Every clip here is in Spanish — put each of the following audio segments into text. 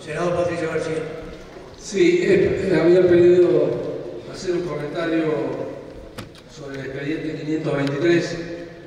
Senador Patricio García. Sí, había pedido hacer un comentario sobre el expediente 523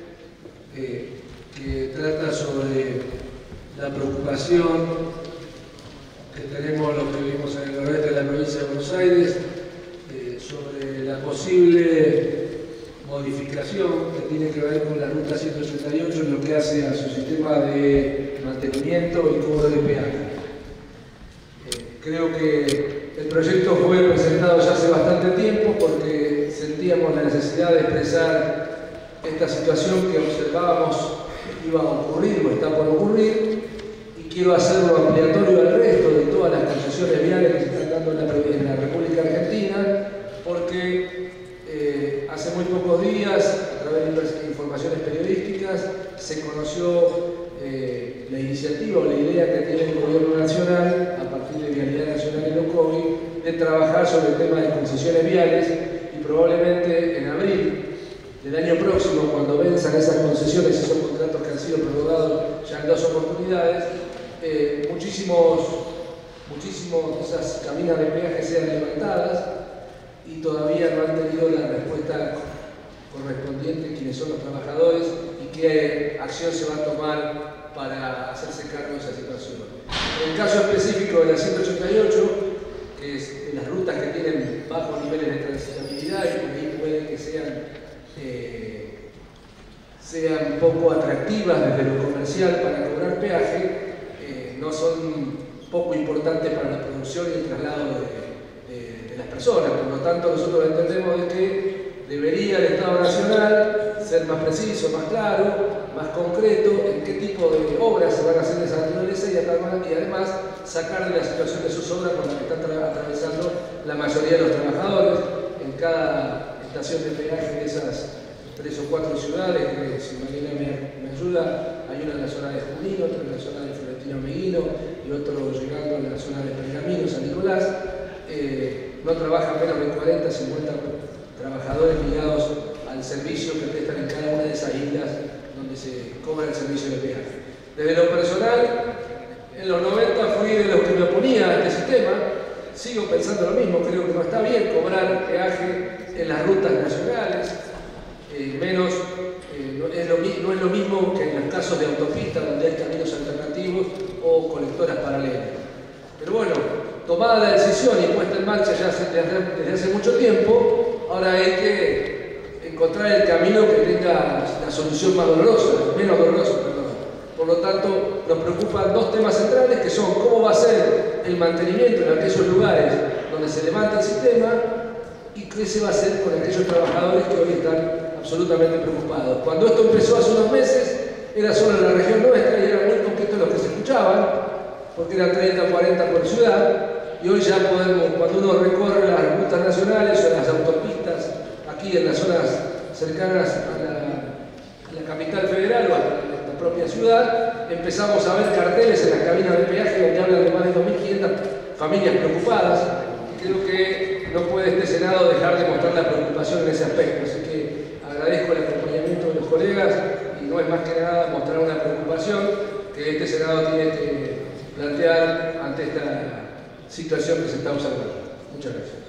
que trata sobre la preocupación que tenemos los que vivimos en el noreste de la provincia de Buenos Aires sobre la posible modificación que tiene que ver con la ruta 188 en lo que hace a su sistema de mantenimiento y cobro de peaje. Creo que el proyecto fue presentado ya hace bastante tiempo porque sentíamos la necesidad de expresar esta situación que observábamos que iba a ocurrir o está por ocurrir, y quiero hacerlo ampliatorio al resto de todas las concesiones viales que se están dando en la República Argentina, porque hace muy pocos días, a través de informaciones periodísticas, se conoció la iniciativa o la idea que tiene el Gobierno Nacional, a partir de Vialidad Nacional y LOCOVI, de trabajar sobre el tema de concesiones viales, y probablemente en abril del año próximo, cuando venzan esas concesiones, esos contratos que han sido prorrogados ya en 2 oportunidades, muchísimos de esas cabinas de peaje sean levantadas, y todavía no han tenido la respuesta correspondiente quienes son los trabajadores y qué acción se va a tomar para hacerse cargo de esa situación. En el caso específico de la 188, que es de las rutas que tienen bajos niveles de transitabilidad y por ahí puede que sean poco atractivas desde lo comercial para cobrar peaje, no son poco importantes para la producción y el traslado de las personas. Por lo tanto, nosotros entendemos de que debería el Estado Nacional ser más preciso, más claro, más concreto en qué tipo de obras se van a hacer de esa naturaleza, y además sacar de la situación de sus obras por la que están atravesando la mayoría de los trabajadores en cada estación de peaje de esas 3 o 4 ciudades, que si Mariana me ayuda, hay una en la zona de Junín, otra en la zona de Florentino Meguino y otro llegando a la zona de Pergamino, San Nicolás. No trabajan menos de 40, 50 trabajadores ligados al servicio que prestan en cada una de esas islas donde se cobra el servicio de peaje. Desde lo personal, en los 90 fui de los que me oponía a este sistema. Sigo pensando lo mismo, creo que no está bien cobrar peaje en las rutas nacionales, no es lo mismo que en los casos de autopistas donde hay caminos alternativos o colectoras paralelas. Pero bueno, tomada la decisión y puesta en marcha ya desde hace mucho tiempo, ahora hay que encontrar el camino que tenga la solución menos dolorosa. Por lo tanto, nos preocupan 2 temas centrales, que son cómo va a ser el mantenimiento en aquellos lugares donde se levanta el sistema y qué se va a hacer con aquellos trabajadores que hoy están absolutamente preocupados. Cuando esto empezó hace unos meses, era solo en la región nuestra y era muy poquito lo que se escuchaban, porque eran 30 o 40 por ciudad, y hoy ya podemos, cuando uno recorre las rutas nacionales o las autopistas, aquí en las zonas cercanas a la capital federal o a la propia ciudad, empezamos a ver carteles en las cabinas de peaje donde hablan de más de 2.500 familias preocupadas, y creo que no puede este Senado dejar de mostrar la preocupación en ese aspecto. Así que agradezco el acompañamiento de los colegas, y no es más que nada mostrar una preocupación que este Senado tiene que plantear ante esta situación que se está observando. Muchas gracias.